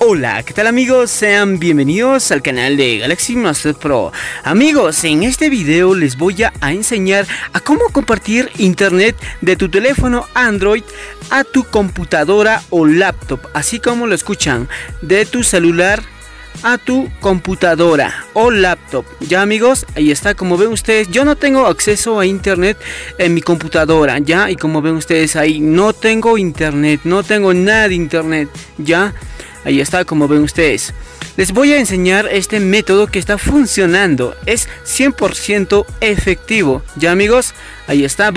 Hola, ¿qué tal amigos? Sean bienvenidos al canal de Galaxy Master Pro. Amigos, en este video les voy a enseñar a cómo compartir internet de tu teléfono Android a tu computadora o laptop, así como lo escuchan, de tu celular a tu computadora o laptop. Ya amigos, ahí está, como ven ustedes, yo no tengo acceso a internet en mi computadora, ya, y como ven ustedes ahí, no tengo internet, no tengo nada de internet, ya. Ahí está, como ven ustedes. Les voy a enseñar este método que está funcionando. Es 100% efectivo. Ya amigos, ahí está.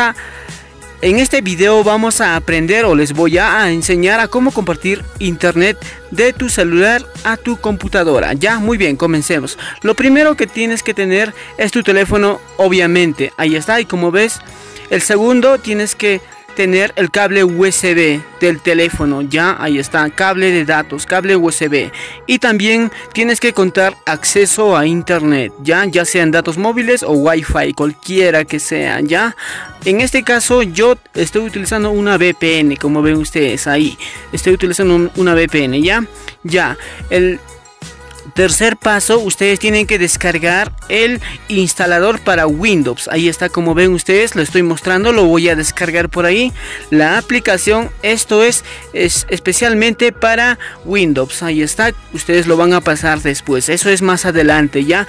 En este video vamos a aprender, o les voy a enseñar a cómo compartir internet de tu celular a tu computadora. Ya, muy bien, comencemos. Lo primero que tienes que tener es tu teléfono, obviamente. Ahí está, y como ves, el segundo tienes que tener el cable USB del teléfono. Ya, ahí está, cable de datos, cable USB, y también tienes que contar acceso a internet, ya sean datos móviles o Wi-Fi, cualquiera que sea. Ya, en este caso yo estoy utilizando una VPN, como ven ustedes ahí, estoy utilizando una VPN. Ya, el tercer paso, ustedes tienen que descargar el instalador para Windows. Ahí está, como ven ustedes, lo estoy mostrando, lo voy a descargar por ahí. La aplicación, esto es especialmente para Windows. Ahí está, ustedes lo van a pasar después, eso es más adelante. Ya,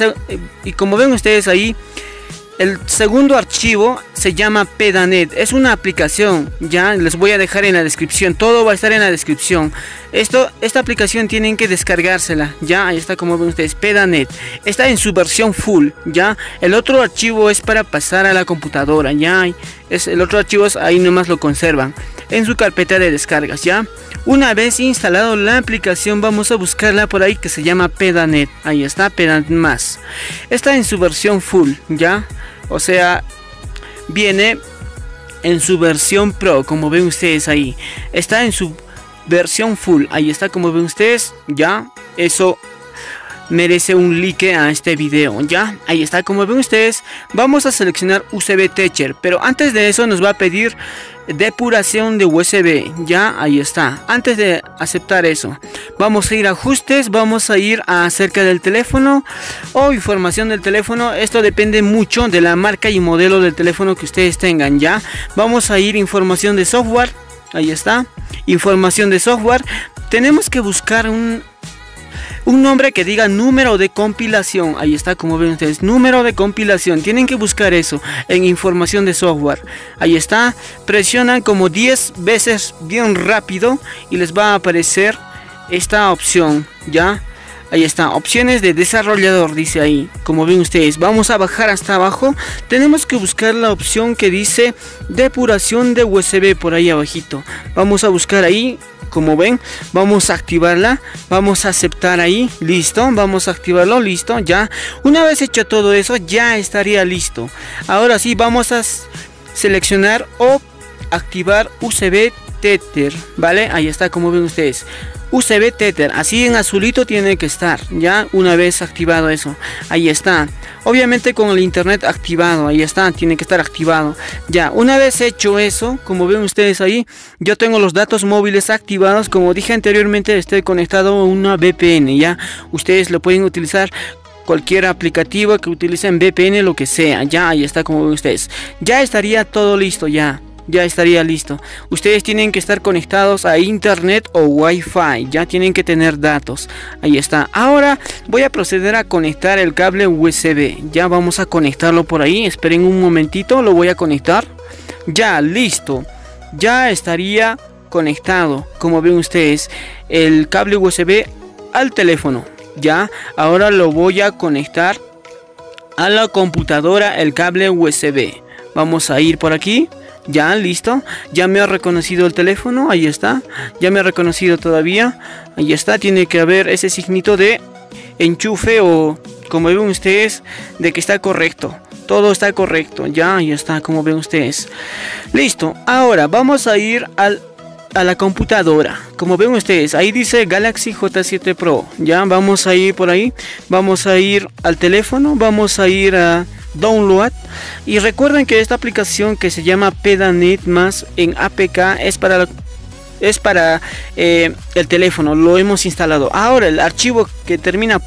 y como ven ustedes ahí, el segundo archivo se llama Pedanet. Es una aplicación, ya les voy a dejar en la descripción. Todo va a estar en la descripción. Esta aplicación tienen que descargársela. Ya, ahí está, como ven ustedes, Pedanet. Está en su versión full. Ya, el otro archivo es para pasar a la computadora. Ya, el otro archivo es ahí, nomás lo conservan en su carpeta de descargas. Ya, una vez instalado la aplicación, vamos a buscarla por ahí, que se llama Pedanet. Ahí está, Pedanet más. Está en su versión full. Ya, o sea, viene en su versión Pro, como ven ustedes ahí. Está en su versión full. Ahí está, como ven ustedes. Ya, eso merece un like a este video. Ya, ahí está, como ven ustedes. Vamos a seleccionar USB Teacher, pero antes de eso nos va a pedir depuración de USB. Ya, ahí está. Antes de aceptar eso, vamos a ir a ajustes, vamos a ir a acerca del teléfono o información del teléfono. Esto depende mucho de la marca y modelo del teléfono que ustedes tengan. Ya, vamos a ir a información de software. Ahí está, información de software. Tenemos que buscar un nombre que diga número de compilación. Ahí está, como ven ustedes, número de compilación. Tienen que buscar eso en información de software. Ahí está, presionan como 10 veces bien rápido y les va a aparecer esta opción. Ya, ahí está, opciones de desarrollador, dice ahí, como ven ustedes. Vamos a bajar hasta abajo. Tenemos que buscar la opción que dice depuración de USB por ahí abajito. Vamos a buscar ahí. Como ven, vamos a activarla, vamos a aceptar ahí, listo, vamos a activarlo, listo. Ya, una vez hecho todo eso, ya estaría listo. Ahora sí, vamos a seleccionar o activar USB Tether, vale, ahí está, como ven ustedes, USB Tether, así en azulito tiene que estar. Ya, una vez activado eso, ahí está, obviamente con el internet activado, ahí está, tiene que estar activado. Ya, una vez hecho eso, como ven ustedes ahí, yo tengo los datos móviles activados. Como dije anteriormente, estoy conectado a una VPN. Ya, ustedes lo pueden utilizar cualquier aplicativo que utilicen VPN, lo que sea. Ya, ahí está, como ven ustedes, ya estaría todo listo. Ya estaría listo. Ustedes tienen que estar conectados a internet o Wi-Fi. Ya tienen que tener datos. Ahí está. Ahora voy a proceder a conectar el cable USB. Ya vamos a conectarlo por ahí. Esperen un momentito. Lo voy a conectar. Ya, listo. Ya estaría conectado, como ven ustedes, el cable USB al teléfono. Ya, ahora lo voy a conectar a la computadora, el cable USB. Vamos a ir por aquí. Ya, listo, ya me ha reconocido el teléfono, ahí está, ya me ha reconocido todavía, ahí está, tiene que haber ese signito de enchufe o, como ven ustedes, de que está correcto, todo está correcto. Ya, ahí está, como ven ustedes, listo. Ahora vamos a ir a la computadora, como ven ustedes, ahí dice Galaxy J7 Pro. Ya, vamos a ir por ahí, vamos a ir al teléfono, vamos a ir a download, y recuerden que esta aplicación que se llama Pedanet más en APK es para es para el teléfono, lo hemos instalado. Ahora el archivo que termina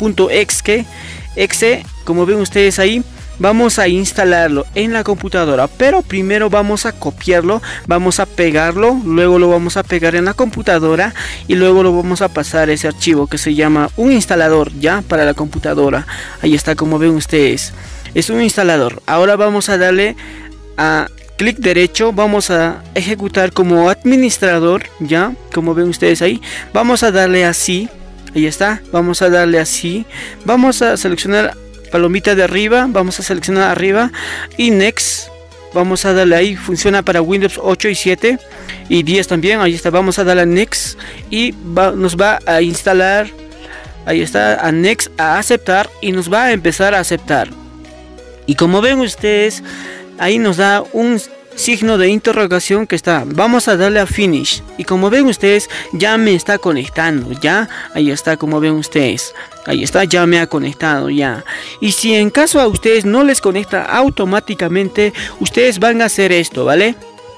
.exe, como ven ustedes ahí, vamos a instalarlo en la computadora, pero primero vamos a copiarlo, vamos a pegarlo, luego lo vamos a pegar en la computadora y luego lo vamos a pasar ese archivo que se llama un instalador ya para la computadora. Ahí está, como ven ustedes, es un instalador. Ahora vamos a darle a clic derecho, vamos a ejecutar como administrador, ya como ven ustedes ahí, vamos a darle así, ahí está, vamos a darle así, vamos a seleccionar palomita de arriba, vamos a seleccionar arriba y next, vamos a darle ahí, funciona para Windows 8 y 7 y 10 también, ahí está, vamos a darle a next y nos va a instalar, ahí está, a next, a aceptar y nos va a empezar a aceptar. Y como ven ustedes, ahí nos da un signo de interrogación que está, vamos a darle a finish y como ven ustedes ya me está conectando, ya, ahí está, como ven ustedes, ahí está, ya me ha conectado ya. Y si en caso a ustedes no les conecta automáticamente, ustedes van a hacer esto, ¿vale?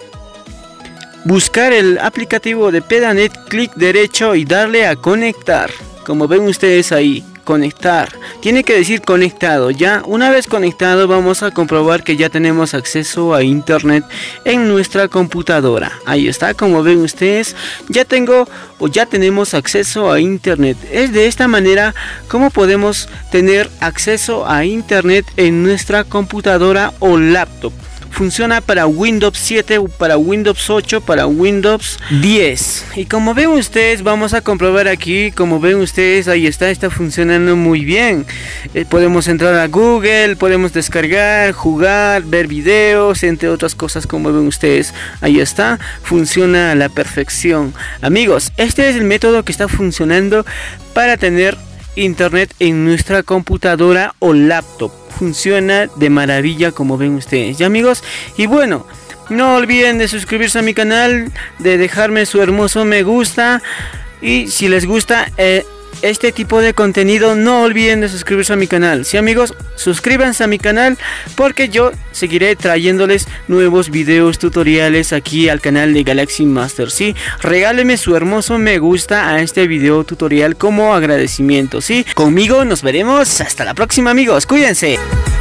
Buscar el aplicativo de Pedanet, clic derecho y darle a conectar, como ven ustedes ahí. Conectar, tiene que decir conectado. Ya una vez conectado vamos a comprobar que ya tenemos acceso a internet en nuestra computadora. Ahí está, como ven ustedes, ya tenemos acceso a internet. Es de esta manera como podemos tener acceso a internet en nuestra computadora o laptop. Funciona para Windows 7, para Windows 8, para Windows 10. Y como ven ustedes, vamos a comprobar aquí, como ven ustedes, ahí está funcionando muy bien. Podemos entrar a Google, podemos descargar, jugar, ver videos, entre otras cosas, como ven ustedes. Ahí está, funciona a la perfección. Amigos, este es el método que está funcionando para tener internet en nuestra computadora o laptop. Funciona de maravilla, como ven ustedes, ya amigos. Y bueno, no olviden de suscribirse a mi canal, de dejarme su hermoso me gusta. Y si les gusta este tipo de contenido, no olviden de suscribirse a mi canal. Sí amigos, suscríbanse a mi canal porque yo seguiré trayéndoles nuevos videos tutoriales aquí al canal de Galaxy Master. Sí, regáleme su hermoso me gusta a este video tutorial como agradecimiento. Sí, conmigo nos veremos hasta la próxima amigos, cuídense.